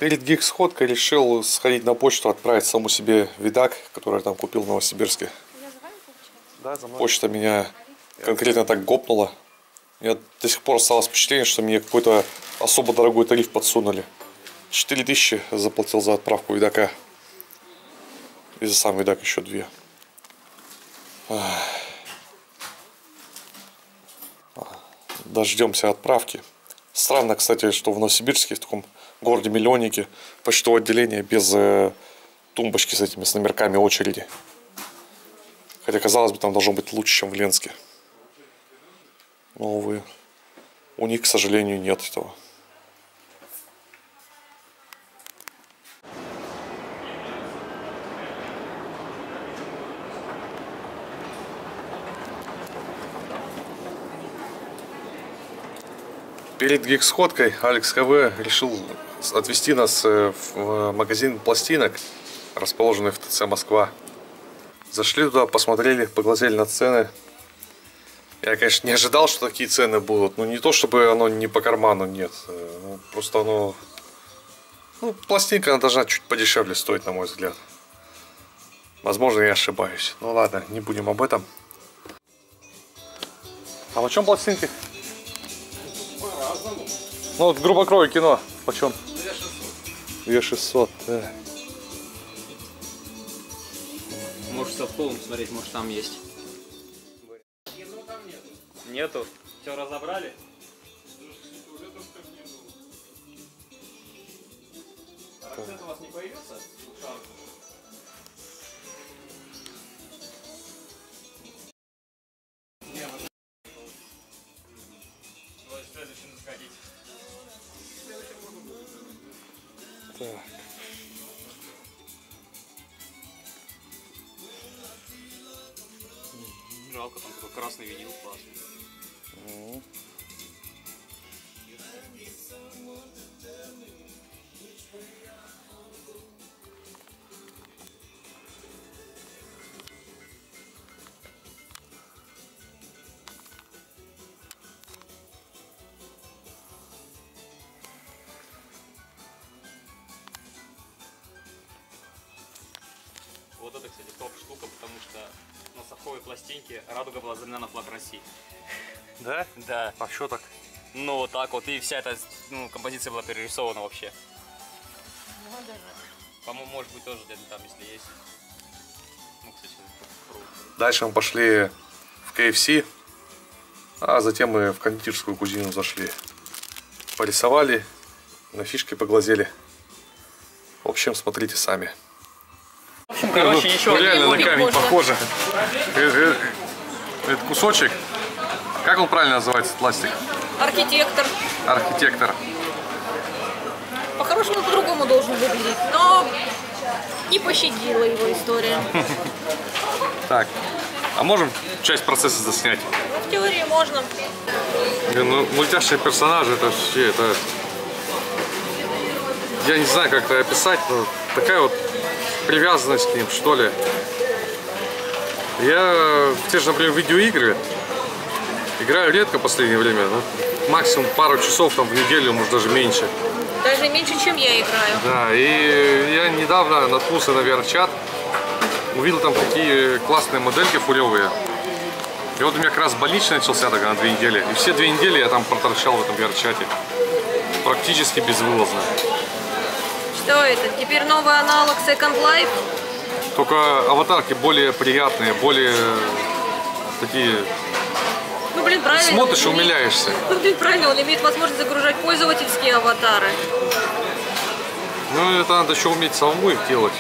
Перед гиг-сходкой решил сходить на почту, отправить саму себе видак, который я там купил в Новосибирске. Почта меня конкретно так гопнула. У меня до сих пор осталось впечатление, что мне какой-то особо дорогой тариф подсунули. 4000 заплатил за отправку видака. И за сам видак еще 2. Дождемся отправки. Странно, кстати, что в Новосибирске, в таком городе-миллионнике, почтовое отделение без тумбочки с этими, с номерками очереди. Хотя, казалось бы, там должно быть лучше, чем в Ленске. Но, увы, у них, к сожалению, нет этого. Перед гиг-сходкой Алекс КВ решил отвезти нас в магазин пластинок, расположенный в ТЦ Москва. Зашли туда, посмотрели, поглазели на цены. Я, конечно, не ожидал, что такие цены будут. Ну, не то, чтобы оно не по карману, нет. Просто оно... Ну, пластинка, она должна чуть подешевле стоить, на мой взгляд. Возможно, я ошибаюсь. Ну, ладно, не будем об этом. А по чем пластинки? Ну, вот грубокровое кино. Почем? 2600. Да. Можешь со вколом смотреть, может там есть. Нету? Все разобрали? А акцент у вас не появился? Так. Жалко, там такой красный винил классный. Вот это, кстати, топ штука, потому что на совковой пластинке радуга была заменена на флаг России. Да? Да. А что так? Ну вот так вот, и вся эта композиция была перерисована вообще. По-моему, может быть тоже где-то там, если есть. Ну, кстати, круто. Дальше мы пошли в KFC, а затем мы в кондитерскую кузину зашли. Порисовали, на фишки поглазели. В общем, смотрите сами. В общем, короче, еще реально на камень похоже. Этот кусочек, как он правильно называется, пластик? Архитектор. Архитектор. По-хорошему по-другому должен выглядеть, но не пощадила его история. Так, а можем часть процесса заснять? В теории можно. Ну, мультяшные персонажи, это вообще, это... Я не знаю, как это описать, но такая вот привязанность к ним, что ли. Я в те же, например, видеоигры играю редко в последнее время, ну, максимум пару часов там в неделю, может даже меньше. Даже меньше, чем я играю. Да, и я недавно наткнулся на VR-чат, увидел там такие классные модельки фулевые. И вот у меня как раз больничный начался тогда на 2 недели. И все 2 недели я там проторчал в этом VR-чате. Практически безвылазно. Что это? Теперь новый аналог Second Life? Только аватарки более приятные, более такие... Ну, блин, правильно. Смотришь и умиляешься. Ну, блин, правильно, он имеет возможность загружать пользовательские аватары. Ну, это надо еще уметь самому их делать.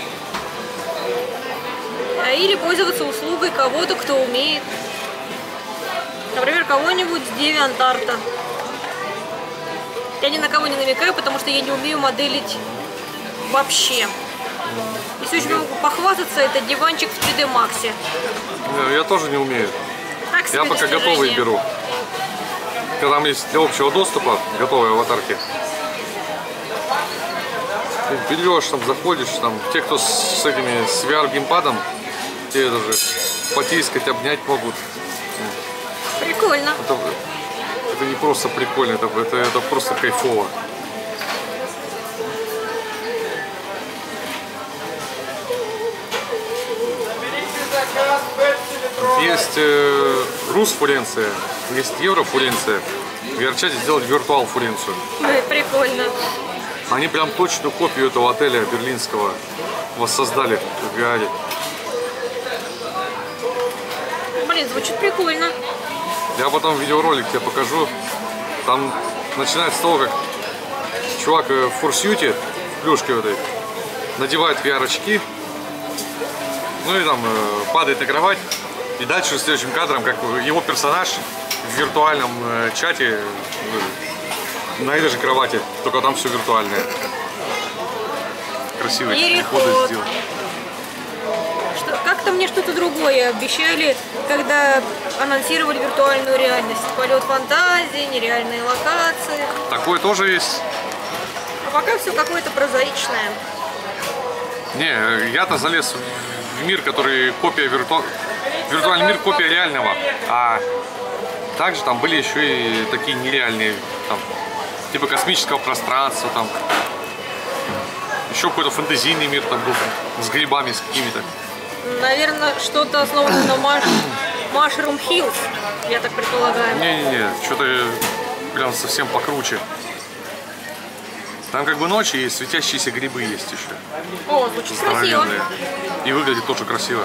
Или пользоваться услугой кого-то, кто умеет. Например, кого-нибудь с DeviantArt. Я ни на кого не намекаю, потому что я не умею моделить вообще. Если очень могу похвастаться, это диванчик в 3D Max. Я тоже не умею. Так, Я пока готовые беру. Когда там есть для общего доступа готовые аватарки. Ты берешь, там заходишь, там те, кто с этими с VR-геймпадом, те даже потискать, обнять могут. Прикольно. Это не просто прикольно, это просто кайфово. есть Рус Фуренция, есть Евро Фуренция. В VR-чате сделать виртуал Фуренцию. Прикольно. Они прям точную копию этого отеля берлинского воссоздали в VR. Блин, звучит прикольно. Я потом видеоролик тебе покажу. Там начинается с того, как чувак в фурсьюте, в плюшке вот этой, надевает VR-очки, ну и там падает на кровать. И дальше следующим кадром, как его персонаж в виртуальном чате на этой же кровати, только там все виртуальное. Красивые переходы сделаны. Как-то мне что-то другое обещали, когда анонсировали виртуальную реальность. Полет фантазии, нереальные локации. Такое тоже есть. А пока все какое-то прозаичное. Не, я-то залез в мир, который копия виртуальный мир, копия реального. А также там были еще и такие нереальные, там, типа космического пространства, там. Еще какой-то фэнтезийный мир там был, с грибами, с какими-то. Наверное, что-то основано на Mushroom Hills, я так предполагаю. Не-не-не, что-то прям совсем покруче. Там как бы ночи есть, светящиеся грибы есть еще. О, звучит красиво. И выглядит тоже красиво.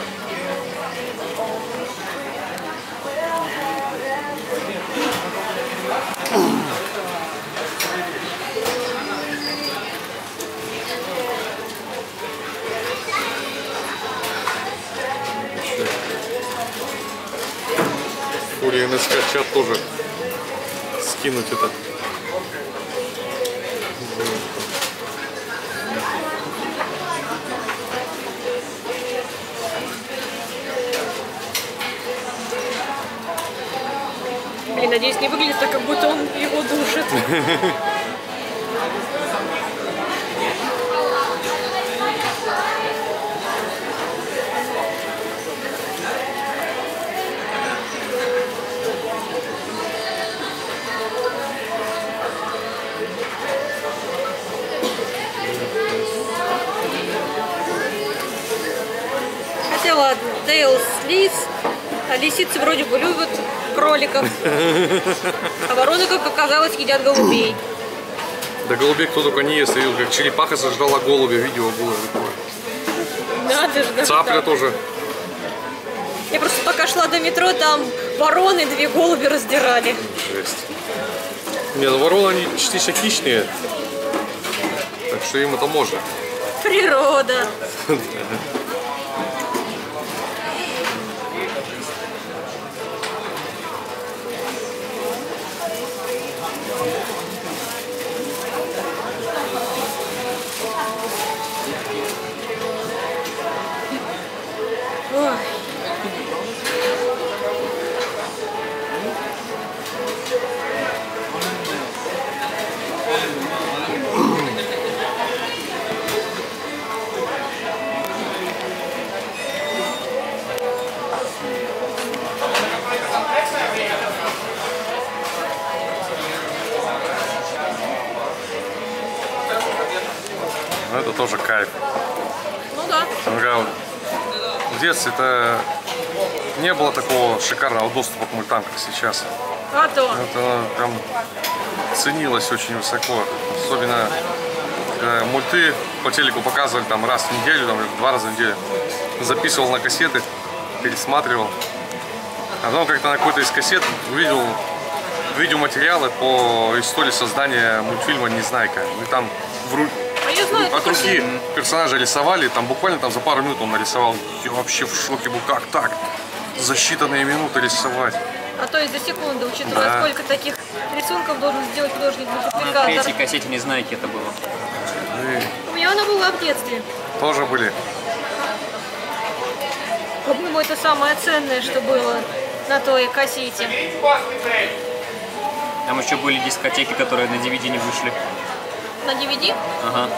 Фурия НСК чат тоже скинуть это. Блин, надеюсь, не выглядит так, как будто он его душит. Хотя ладно, Дейл лис, а лисицы вроде бы любят кроликов, а вороны, как оказалось, едят голубей. Да голубей кто только не ест, видел, как черепаха сожрала голубя, видео было такое. Надо же, Цапля тоже. Я просто пока шла до метро, там вороны 2 голуби раздирали. Жесть. Не, ну вороны они частично хищные, так что им это можно. Природа. Ой. Ну, это тоже кайф. Ну да. В детстве это не было такого шикарного доступа к мультам, как сейчас. А то. Это прям ценилось очень высоко. Особенно мульты по телеку показывали там раз в неделю, там, или 2 раза в неделю. Записывал на кассеты, пересматривал. А потом как-то на какой-то из кассет увидел видеоматериалы по истории создания мультфильма «Незнайка». И там от руки персонажа рисовали, там буквально там за пару минут он нарисовал. Я вообще в шоке был, как так? За считанные минуты рисовать. А то есть за секунду, учитывая, сколько таких рисунков должен сделать художник-мультипликатор. На третьей кассете «Незнайки» это было. У меня она была в детстве. Тоже были. По-моему, это самое ценное, что было на той кассете. Там еще были дискотеки, которые на DVD не вышли. На DVD? Ага.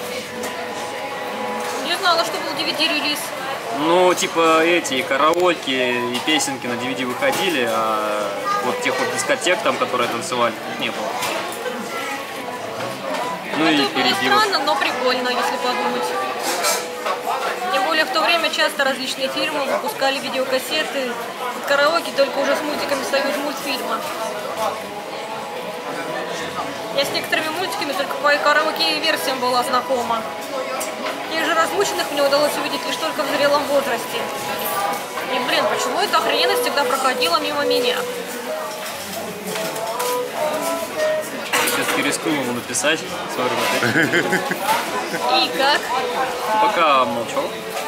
Не знала, что был DVD-релиз. Ну, типа эти караоке и песенки на DVD выходили, а вот тех вот дискотек там, которые танцевали, не было. Ну и Это было перебил. странно, но прикольно, если подумать. Тем более в то время часто различные фильмы выпускали видеокассеты, караоке, только уже с мультиками союз мультфильма. Я с некоторыми мультиками только по караоке-версиям была знакома. Тех же разлученных мне удалось увидеть лишь только в зрелом возрасте. И, блин, почему эта охрененность всегда проходила мимо меня? Все-таки рискую ему написать. И как? Пока молчал.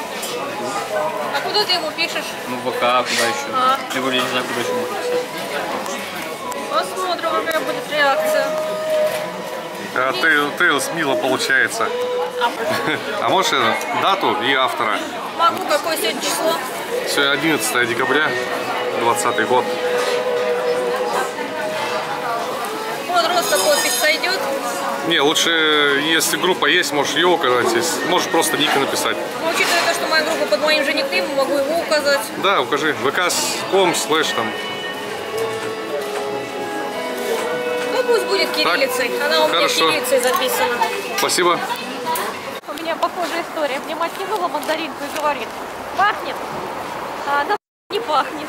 А куда ты ему пишешь? Ну, ВК, куда еще? Я не знаю, куда еще можно писать. Посмотрим, какая будет реакция. А Тейлс мило получается. А можешь дату и автора? Могу, какое сегодня число? Сегодня 11 декабря, 2020 год. Просто подпись сойдет? Не, лучше, если группа есть, можешь ее указать, можешь просто ник написать. Ну, учитывая то, что моя группа под моим же никнеймом, могу его указать. Да, укажи. vk.com/ там. Ну, пусть будет кириллицей. Так, она у меня хорошо. кириллицей записана. Спасибо. У меня похожая история. Мне мать кинула мандаринку и говорит: пахнет, а она не пахнет.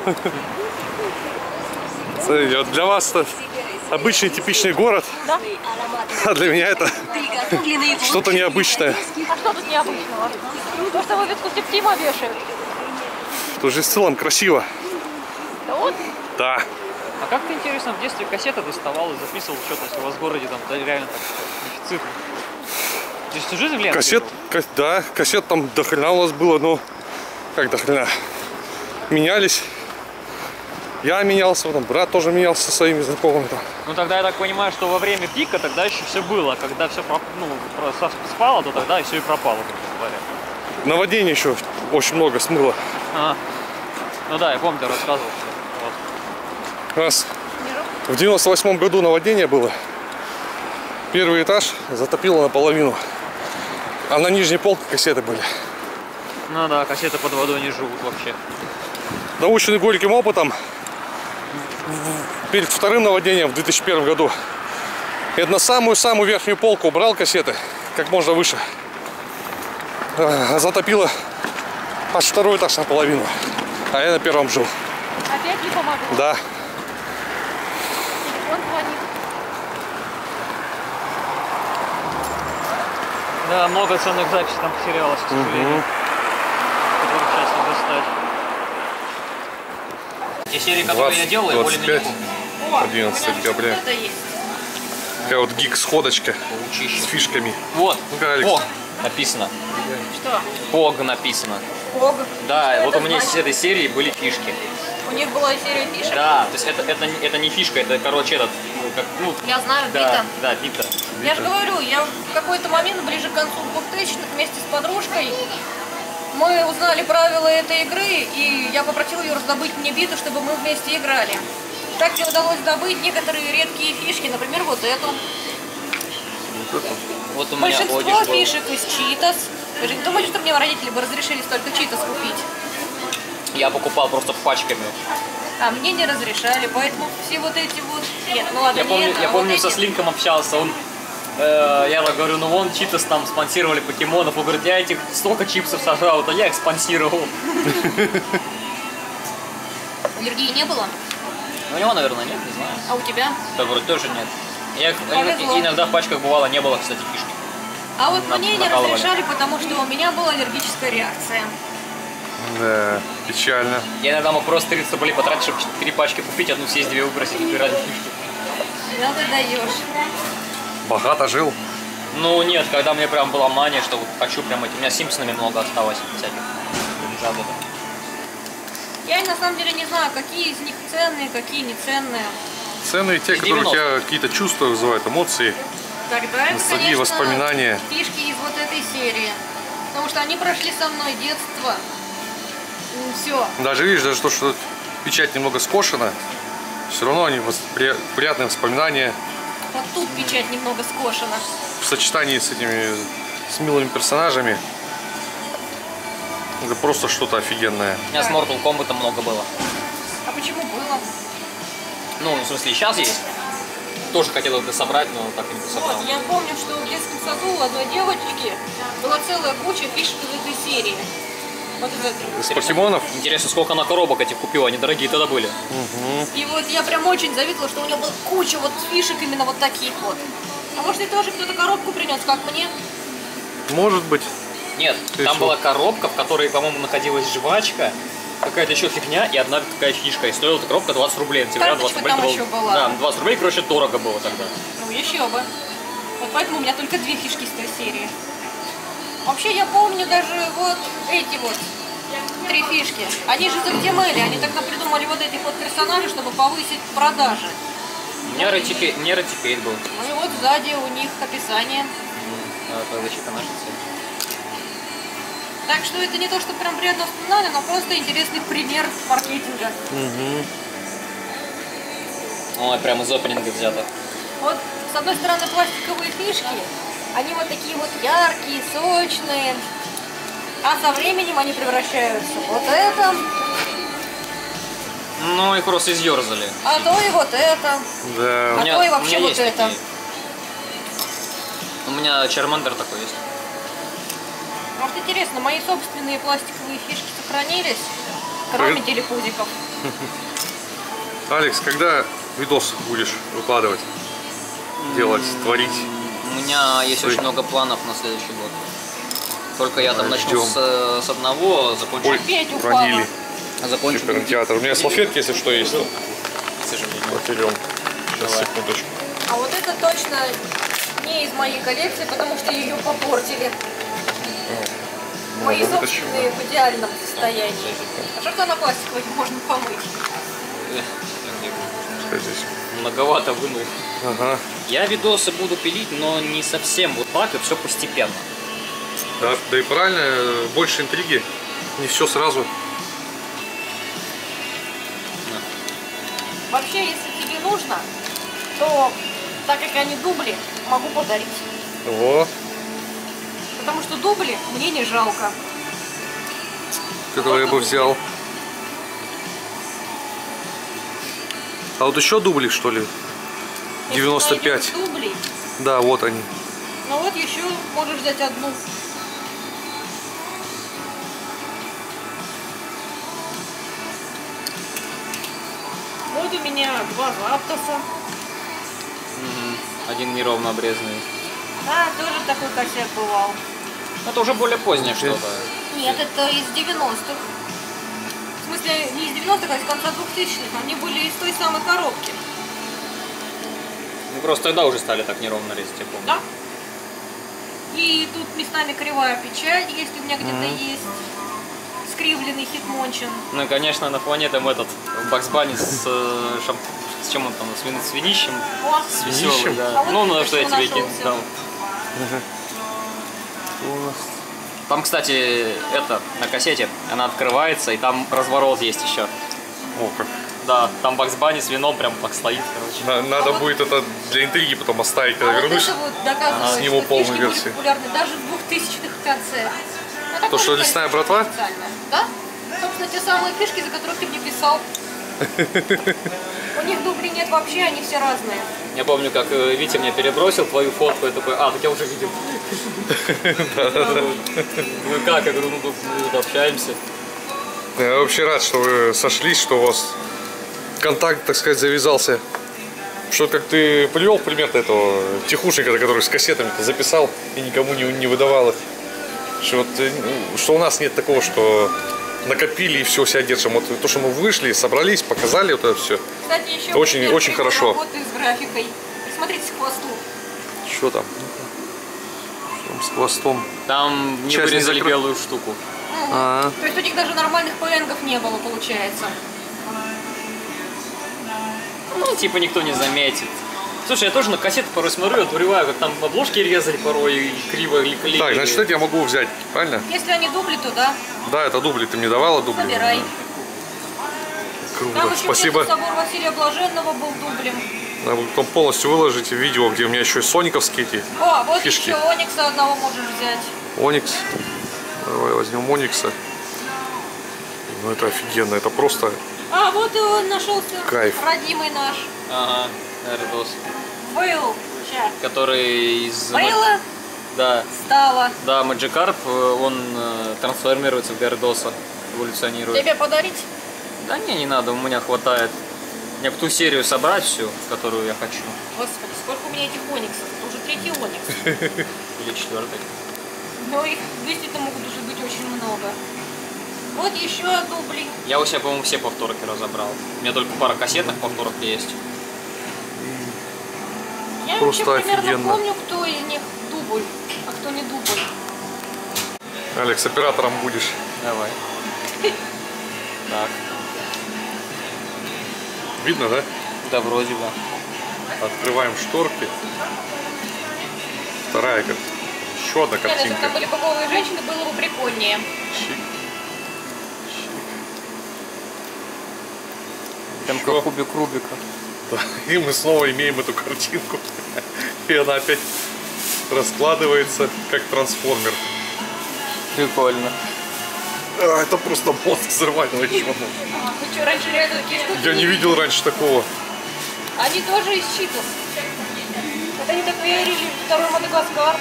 Смотрите, для вас это обычный типичный город, Да? а для меня это что-то необычное. А что тут необычного? То, что вывеску Септима вешают. Тут же в целом красиво. Да вот. Да. А как ты, интересно, в детстве кассеты доставал и записывал что-то, если у вас в городе там реально так цифры? То есть всю жизнь в Ленске был? Да, кассет там до хрена у нас было, но как до хрена? Менялись. Я менялся, там брат тоже менялся со своими знакомыми. Там. Ну тогда я так понимаю, что во время пика тогда еще все было. Когда все спало, то тогда и все и пропало, грубо говоря. Наводнение еще очень много смыло. Ну да, я помню, ты рассказывал. У нас в 98-м году наводнение было. Первый этаж затопило наполовину. А на нижней полке кассеты были. Ну да, кассеты под водой не живут вообще. Наученный горьким опытом, перед вторым наводнением в 2001 году, я на самую-самую верхнюю полку убрал кассеты, как можно выше. Затопило аж второй этаж наполовину. А я на первом жил. Опять не помогло. Да. Он звонит. Да, много ценных записей там потерялось, к сожалению. Которых сейчас не достать. Те серии, которые я делал, я более 25, не 11 декабря. Это есть. Такая вот гик-сходочка с фишками. Вот, Ну-ка, Алекс. Пог написано. Что? Пог написано. Пог. Да, Что вот это у меня значит? с этой серии были фишки. У них была серия фишек? Да, то есть это не фишка, это, короче, этот, ну, как, ну, Я знаю, да, бита. да, бита. Я же говорю, я в какой-то момент, ближе к концу 2000-х, вместе с подружкой, мы узнали правила этой игры, и я попросила ее раздобыть мне биту, чтобы мы вместе играли. Так мне удалось добыть некоторые редкие фишки, например, вот эту. Вот у меня Большинство одежда. фишек из читас. Вы же не думаете, что мне родители бы разрешили столько читас купить? Я покупал просто пачками. А мне не разрешали, поэтому все вот эти вот... Нет, ну ладно, Я помню, не это, я а помню вот со эти... Слинком общался, он, я говорю, ну вон читас там спонсировали покемонов, он говорит, я этих столько чипсов сожрал, это я их спонсировал. Аллергии не было? У него, наверное, нет, не знаю. А у тебя? Да, вроде тоже нет. Повезло. Иногда в пачках бывало, не было, кстати, фишки. А вот мне не накалывали. разрешали, потому что у меня была аллергическая реакция. Да, печально. Я иногда мог просто 30 рублей потратить, чтобы 4 пачки купить, одну съесть, 2 выбросить и ради фишки. Да ты даешь. Богато жил. Ну нет, когда мне прям была мания, что вот хочу прям эти, у меня с Симпсонами много осталось всяких. Жадных. Я на самом деле не знаю, какие из них ценные, какие не ценные. Ценные те, Из которые у 90-х. тебя какие-то чувства вызывают, эмоции, Тогда это, ностальгии, конечно, воспоминания. фишки из вот этой серии. Потому что они прошли со мной детство. Все. Даже видишь, даже то, что печать немного скошена, все равно они приятные воспоминания Вот тут печать немного скошена. в сочетании с этими, с милыми персонажами. Это просто что-то офигенное. У меня с Mortal Kombat много было. А почему было? Ну, в смысле, сейчас есть. Тоже хотел это собрать, но так и не собрал. Вот, я помню, что в детском саду у одной девочки была целая куча фишек из этой серии. Вот это. Из покемонов? Интересно, сколько она коробок этих купила, они дорогие тогда были. И вот я прям очень завидовала, что у него была куча вот фишек именно вот таких вот. А может и тоже кто-то коробку принес, как мне? Может быть. Нет, Ты там что? была коробка, в которой, по-моему, находилась жвачка, какая-то еще фигня и одна такая фишка. И стоила эта коробка 20 рублей. Тебе 20 рублей там было... еще была. Да, 20 рублей, короче, дорого было тогда. Ну еще бы. Вот поэтому у меня только 2 фишки с той серии. Вообще я помню даже вот эти вот 3 фишки. Они же задемели, они тогда придумали вот этих вот персонажей, чтобы повысить продажи. У меня ретикейт был. Ну и вот сзади у них описание. Это защита нашей цели. Так что это не то, что прям приятно вспоминали, но просто интересный пример маркетинга. Ой, прям из опенинга взято. Вот с одной стороны пластиковые фишки, они вот такие вот яркие, сочные, а со временем они превращаются в вот это, Ну, их просто изъерзали. а то и вот это, Да. а то и вообще вот есть это. такие. У меня Charmander такой есть. Может интересно, мои собственные пластиковые фишки сохранились, кроме телепузиков. Алекс, когда видос будешь выкладывать, делать, творить? У меня есть очень много планов на следующий год. Только я там начну с одного, закончу. Ой, Опять уронили. Закончу. Кинотеатр. У меня салфетки, если что, есть тут. К сожалению. Потерем. Сейчас, Давай. секундочку. А вот это точно не из моей коллекции, потому что ее попортили. Мои вытащим, собственные в идеальном состоянии. А что на пластиковой можно помыть? Что здесь? Многовато вынул. Ага. Я видосы буду пилить, но не совсем вот так, и все постепенно. Да и правильно, больше интриги. Не все сразу. Вообще, если тебе нужно, то, так как они дубли, могу подарить. Во. Потому что дубли мне не жалко. Этого я бы взял. А вот еще дубли, что ли? Если 95. найдешь дублей, Да, вот они. ну вот еще можешь взять одну. Вот у меня 2 Заптоса. Один неровно обрезанный. Да, тоже такой косяк бывал. Это уже более позднее что-то. Нет, это из 90-х. В смысле, не из 90-х, а из конца 2000-х. Они были из той самой коробки. Ну, просто тогда уже стали так неровно резать, я помню. Да. И тут местами кривая печать, если у меня где-то есть. Скривленный хитмончин. Ну и, конечно, на фоне там этот Бакс Банни с чем он там, с винищем. О, С веселым, да. А вот Ну, только что я что тебе нашелся. дал. Там, кстати, это, на кассете, она открывается, и там разворот есть еще. О, как. Да, там Бакс Банни с вином прям так стоит, короче. Надо вот- будет это для интриги потом оставить, А когда вот вернусь. это вот доказывает, Сниму что полную фишки были версию. популярны даже в 2000-х в конце. Ну, такое что, же лесная количество братва? специально. Да? Собственно, те самые фишки, за которых ты мне писал. У них дублей нет вообще, они все разные. Я помню, как Витя мне перебросил твою фотку, я такой, так я уже видел. Ну как, я говорю, ну тут общаемся. Я вообще рад, что вы сошлись, что у вас контакт, так сказать, завязался. Что как ты привел пример этого тихушника, который с кассетами записал и никому не выдавал их. Что, вот, что у нас нет такого, что накопили и все себя держим. Вот то, что мы вышли, собрались, показали вот это все. Кстати, еще Очень- пример очень хорошо. работы с графикой. Смотрите к хвосту. Что там? Что там с хвостом? Там не Часть не вырезали закры- белую штуку. А, То есть у них даже нормальных ПНГов не было, получается. Ну, типа никто не заметит. Слушай, я тоже на кассету порой смотрю, отвоеваю, как там обложки резали порой и криво или клеили. так, значит, это я могу взять, правильно? Если они дубли, то да. Да, это дубли, ты мне давала дубли. Собирай. Круто, Там еще спасибо. где-то собор Василия Блаженного был дублем. Надо будет потом полностью выложить видео, где у меня еще и сониковские эти О, вот фишки. еще Оникса одного можешь взять. Оникс. Давай возьмем Оникса. Ну это офигенно, это просто А, вот и он нашелся. Кайф. Родимый наш. Ага, Эрдос. Был. Ща. Который из... Бейла? Да. стало. Да, Magikarp, он трансформируется в Gyarados, эволюционирует. Тебе подарить? Да не надо, у меня хватает. Мне бы ту серию собрать всю, которую я хочу. Господи, сколько у меня этих ониксов? Это уже 3-й оникс. Или 4-й. Но их действительно могут уже быть очень много. Вот еще дубли. Я у себя, по-моему, все повторки разобрал. У меня только пара кассетных повторок есть. Я Просто вообще примерно офигенно. помню, кто из них дубль, а кто не дубль. Алекс, оператором будешь. Давай. Так. Видно, да? Да, вроде бы. Открываем шторки. Вторая картинка. Еще одна Нет, если бы картинка. там были бы голые женщины, было бы прикольнее. Чик. Там Еще. как кубик Рубика. Да. И мы снова имеем эту картинку. И она опять раскладывается, как трансформер. Прикольно. А, это просто мозг взрывательный чего. Ты что, раньше реально такие штуки? Я не видел раньше такого. Они тоже из читов. Это не так верили, второй Мадагаскар.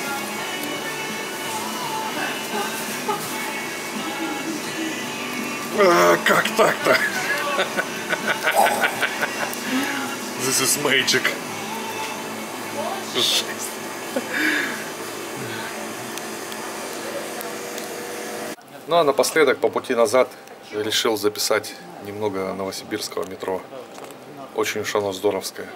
А, как так-то? This is magic. Жесть. Ну а напоследок, по пути назад, решил записать немного новосибирского метро. Очень уж оно здоровское.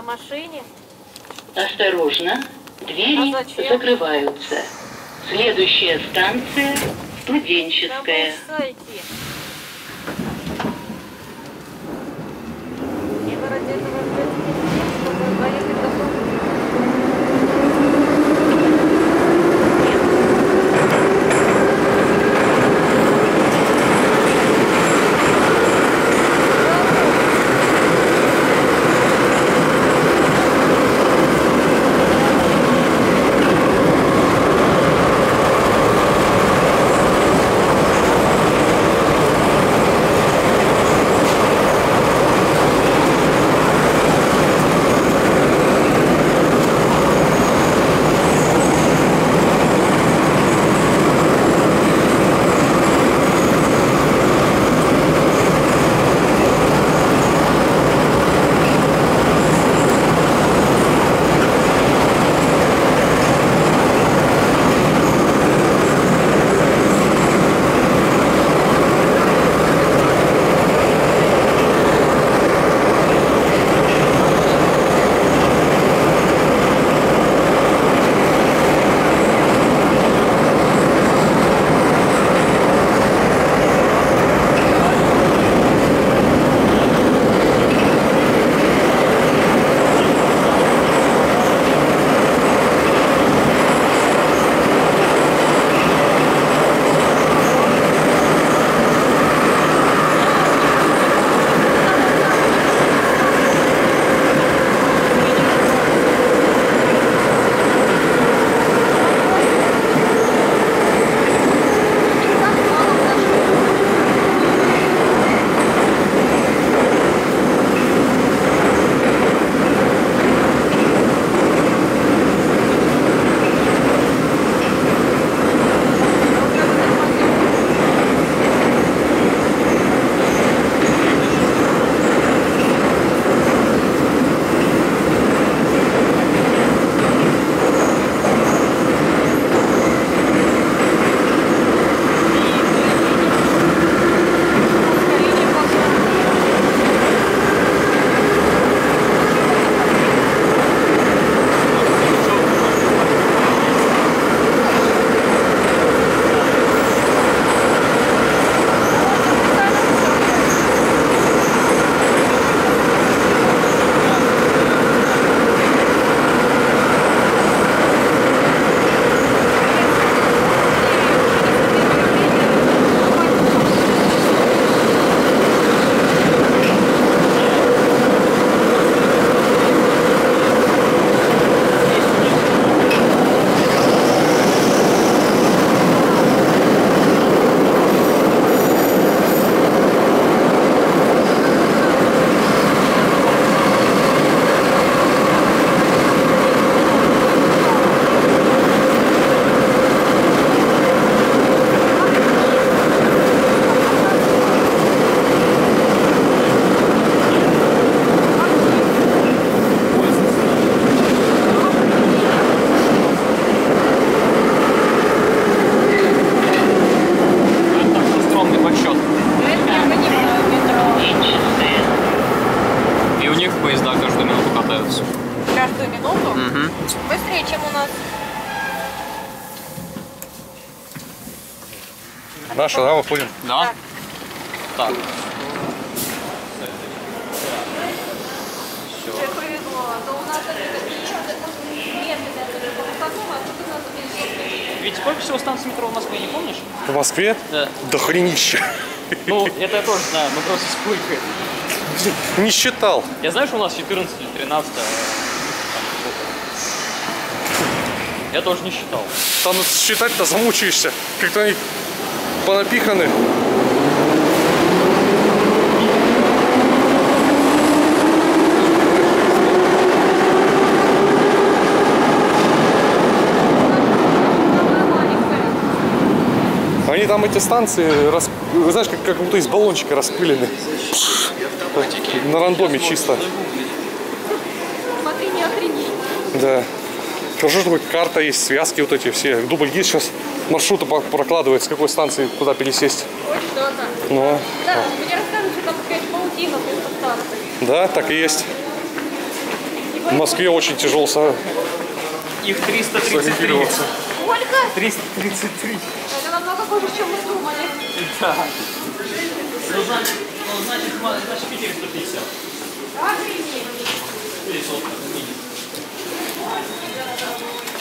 машине? Осторожно, двери закрываются. Следующая станция Студенческая. Быстрее, чем у нас. Наша, да, выходим? Да. Так. Тебе повезло. То у нас Ведь сколько всего станций метро в Москве, не помнишь? В Москве? Да. До хренища. Ну, это я тоже знаю, но просто сколько. Не считал. Я знаю, что у нас 14 или 13. Я тоже не считал. Там считать-то замучаешься. Как-то они понапиханы. Они там, эти станции, знаешь, как будто из баллончика распылены. На рандоме чисто. Смотри, не охренеть. Да. Хорошо, что карта есть, связки вот эти все. Дубль гид сейчас маршруты прокладывает, с какой станции куда пересесть. Вот что-то. Ну. Да, мне рассказывают, что там какая-то паутина вместо станции. Да, так и есть. В Москве очень тяжело Их 333. сориентироваться. Сколько? 333. Это намного больше, чем мы думали. Да. Ну, значит, в Питере 150. Даже и нет. Или 40, минимум.